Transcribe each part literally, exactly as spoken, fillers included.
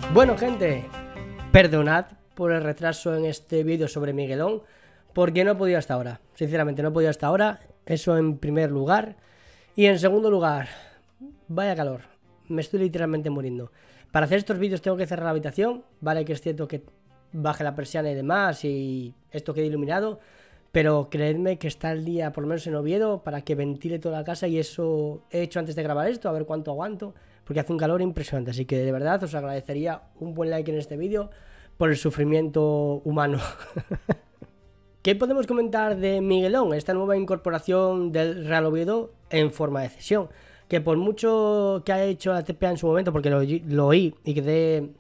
Bueno, gente, perdonad por el retraso en este vídeo sobre Miguelón, porque no he podido hasta ahora. Sinceramente, no he podido hasta ahora. Eso en primer lugar. Y en segundo lugar, vaya calor. Me estoy literalmente muriendo. Para hacer estos vídeos tengo que cerrar la habitación. Vale que es cierto que baje la persiana y demás y esto quede iluminado, pero creedme que está el día, por lo menos en Oviedo, para que ventile toda la casa, y eso he hecho antes de grabar esto, a ver cuánto aguanto, porque hace un calor impresionante. Así que de verdad os agradecería un buen like en este vídeo por el sufrimiento humano. ¿Qué podemos comentar de Miguelón, esta nueva incorporación del Real Oviedo en forma de cesión? Que por mucho que haya hecho la T P A en su momento, porque lo, lo oí y quedé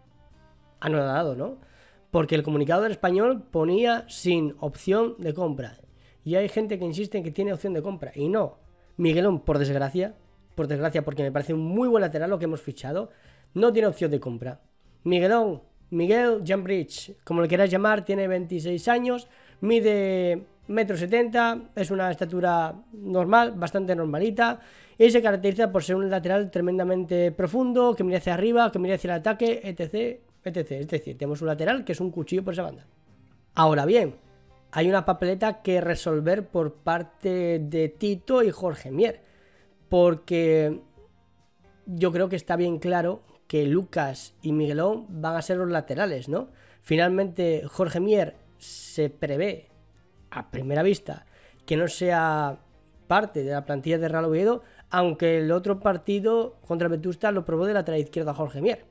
anodado, ¿no? Porque el comunicado del Español ponía sin opción de compra. Y hay gente que insiste en que tiene opción de compra. Y no. Miguelón, por desgracia, por desgracia, porque me parece un muy buen lateral lo que hemos fichado, no tiene opción de compra. Miguelón, Miguel Jambridge, como le quieras llamar, tiene veintiséis años, mide metro setenta, es una estatura normal, bastante normalita, y se caracteriza por ser un lateral tremendamente profundo, que mira hacia arriba, que mira hacia el ataque, etc, etc. Es decir, tenemos un lateral que es un cuchillo por esa banda. Ahora bien, hay una papeleta que resolver por parte de Tito y Jorge Mier, porque yo creo que está bien claro que Lucas y Miguelón van a ser los laterales, ¿no? Finalmente Jorge Mier se prevé a primera vista que no sea parte de la plantilla de Real Oviedo, aunque el otro partido contra Vetusta lo probó de lateral izquierdo a Jorge Mier.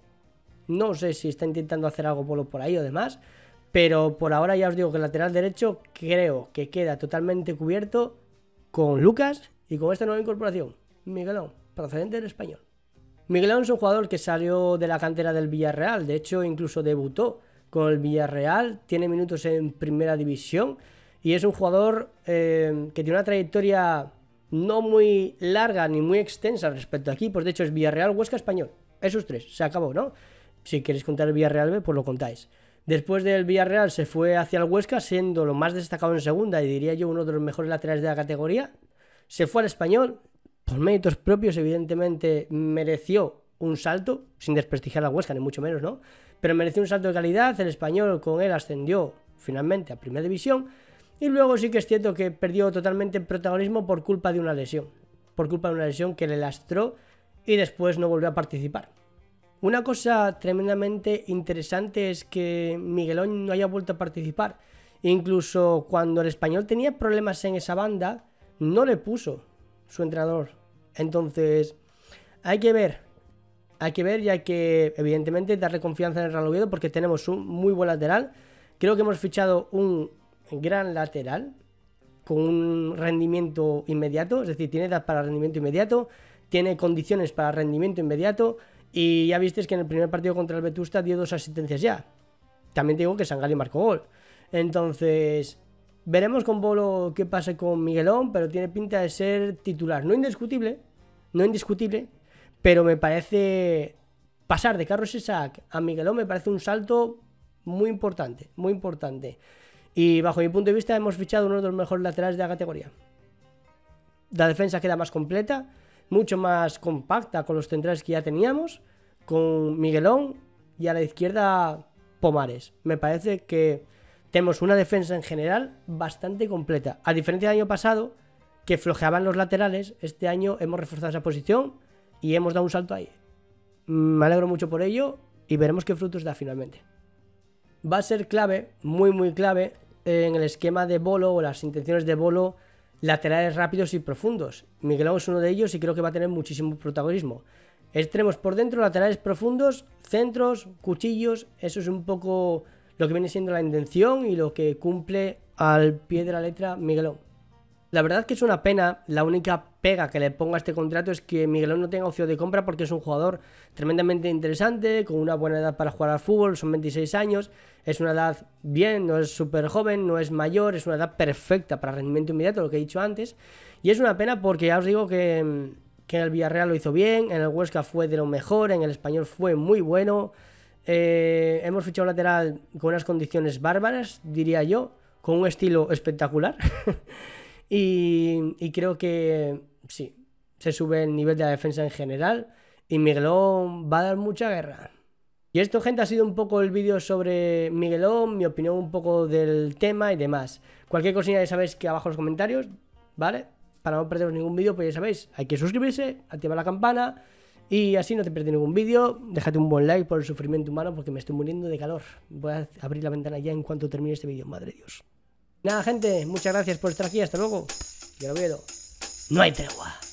No sé si está intentando hacer algo por ahí o demás, pero por ahora ya os digo que el lateral derecho creo que queda totalmente cubierto con Lucas y con esta nueva incorporación, Miguelón, procedente del Español. Miguelón es un jugador que salió de la cantera del Villarreal, de hecho incluso debutó con el Villarreal, tiene minutos en primera división y es un jugador eh, que tiene una trayectoria no muy larga ni muy extensa respecto a equipos. De hecho es Villarreal, Huesca, Español, esos tres, se acabó, ¿no? Si queréis contar el Villarreal B, pues lo contáis. Después del Villarreal se fue hacia el Huesca, siendo lo más destacado en segunda y diría yo uno de los mejores laterales de la categoría. Se fue al Español, por méritos propios evidentemente mereció un salto, sin desprestigiar a Huesca ni mucho menos, ¿no? Pero mereció un salto de calidad. El Español con él ascendió finalmente a primera división y luego sí que es cierto que perdió totalmente protagonismo por culpa de una lesión, por culpa de una lesión que le lastró y después no volvió a participar. Una cosa tremendamente interesante es que Miguelón no haya vuelto a participar. Incluso cuando el Español tenía problemas en esa banda, no le puso su entrenador. Entonces, hay que ver, hay que ver y hay que, evidentemente, darle confianza en el Real Oviedo porque tenemos un muy buen lateral. Creo que hemos fichado un gran lateral con un rendimiento inmediato, es decir, tiene edad para rendimiento inmediato, tiene condiciones para rendimiento inmediato. Y ya visteis que en el primer partido contra el Vetusta dio dos asistencias ya. También te digo que Sangali marcó gol. Entonces, veremos con Bolo qué pasa con Miguelón, pero tiene pinta de ser titular. No indiscutible, no indiscutible, pero me parece pasar de Carlos Isaac a Miguelón me parece un salto muy importante, muy importante. Y bajo mi punto de vista hemos fichado uno de los mejores laterales de la categoría. La defensa queda más completa, mucho más compacta con los centrales que ya teníamos, con Miguelón y a la izquierda Pomares. Me parece que tenemos una defensa en general bastante completa. A diferencia del año pasado, que flojeaban los laterales, este año hemos reforzado esa posición y hemos dado un salto ahí. Me alegro mucho por ello y veremos qué frutos da finalmente. Va a ser clave, muy muy clave, en el esquema de Bolo o las intenciones de Bolo, laterales rápidos y profundos. Miguelón es uno de ellos y creo que va a tener muchísimo protagonismo. Extremos por dentro, laterales profundos, centros, cuchillos. Eso es un poco lo que viene siendo la intención y lo que cumple al pie de la letra Miguelón. La verdad que es una pena, la única pega que le pongo a este contrato es que Miguelón no tenga opción de compra porque es un jugador tremendamente interesante, con una buena edad para jugar al fútbol, son veintiséis años, es una edad bien, no es súper joven, no es mayor, es una edad perfecta para rendimiento inmediato, lo que he dicho antes, y es una pena porque ya os digo que, que en el Villarreal lo hizo bien, en el Huesca fue de lo mejor, en el Español fue muy bueno, eh, hemos fichado un lateral con unas condiciones bárbaras, diría yo, con un estilo espectacular. Y, y creo que sí, se sube el nivel de la defensa en general y Miguelón va a dar mucha guerra. Y esto, gente, ha sido un poco el vídeo sobre Miguelón, mi opinión un poco del tema y demás. Cualquier cosilla ya sabéis que abajo en los comentarios, ¿vale? Para no perderos ningún vídeo, pues ya sabéis, hay que suscribirse, activar la campana y así no te pierdes ningún vídeo. Déjate un buen like por el sufrimiento humano porque me estoy muriendo de calor. Voy a abrir la ventana ya en cuanto termine este vídeo, madre de Dios. Nada, gente, muchas gracias por estar aquí, hasta luego. Y al Oviedo, no hay tregua.